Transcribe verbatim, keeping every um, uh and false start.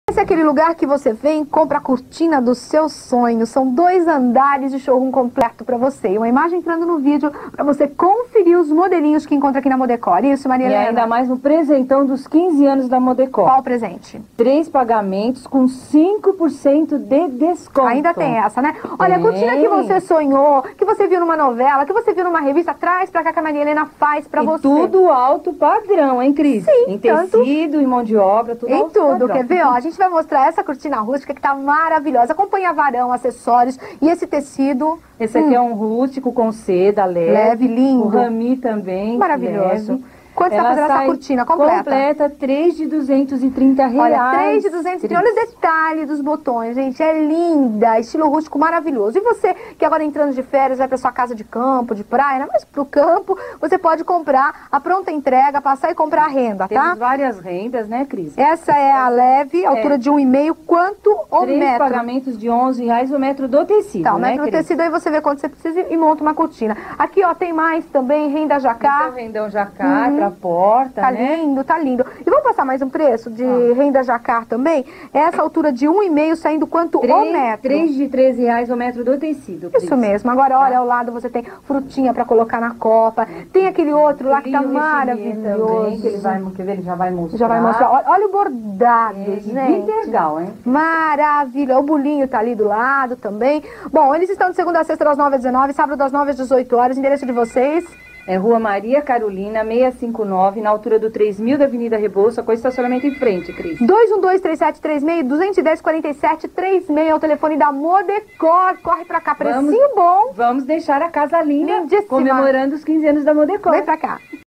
Esse é aquele lugar que você vem e compra a cortina dos seus sonhos. São dois andares de showroom completo para você. E uma imagem entrando no vídeo para você conferir os modelinhos que encontra aqui na Modecor. Isso, Maria Helena? E ainda mais no presentão dos quinze anos da Modecor. Qual o presente? Três pagamentos com cinco por cento de desconto. Ainda tem essa, né? Olha, tem. A cortina que você sonhou, que você viu numa novela, que você viu numa revista, traz pra cá que a Maria Helena faz pra e você. tudo alto padrão, hein, Cris? Sim, em tanto... tecido, em mão de obra, tudo em alto tudo, padrão. Quer ver? Ó, a gente vai mostrar essa cortina rústica que tá maravilhosa. Acompanha varão, acessórios e esse tecido... Esse aqui hum. é um rústico com seda leve. Leve, lindo. O rami também. Maravilhoso. Leve. Quanto está fazendo essa cortina completa? Completa, três de duzentos e trinta reais. Olha, três de duzentos e trinta. Olha o detalhe dos botões, gente. É linda, estilo rústico maravilhoso. E você que agora entrando de férias, vai para sua casa de campo, de praia, não é mais pro campo, você pode comprar a pronta entrega, passar e comprar a renda, tá? Temos várias rendas, né, Cris? Essa é a leve, altura é. de um e meio. Quanto o Três metro? pagamentos de onze reais o metro do tecido, Tá, o né, metro do Cris? tecido, aí você vê quanto você precisa e monta uma cortina. Aqui, ó, tem mais também, renda jacá. Então, rendão jacá, uhum. pra porta, Tá né? lindo, tá lindo. E vamos passar mais um preço de ah. renda jacar também? Essa altura de um e meio saindo quanto três, o metro? três de treze reais o metro do tecido, Cris. Isso mesmo. Agora, olha, ao lado você tem frutinha pra colocar na copa. Tem aquele outro lá que tá maravilhoso. Também, que ele vai, quer ver, ele já vai mostrar. Já vai mostrar. Olha, olha o bordado, é, gente. Muito legal, hein? Maravilha. O bolinho tá ali do lado também. Bom, eles estão de segunda a sexta das nove às dezenove, sábado das nove às dezoito horas. Endereço de vocês... É Rua Maria Carolina, seiscentos e cinquenta e nove, na altura do três mil da Avenida Rebouça, com estacionamento em frente, Cris. dois um dois, três sete três seis, dois um zero, quatro sete três seis é o telefone da Modecor. Corre pra cá, precinho vamos, bom. Vamos deixar a casa linda, Lindíssima. Comemorando os quinze anos da Modecor. Vem pra cá.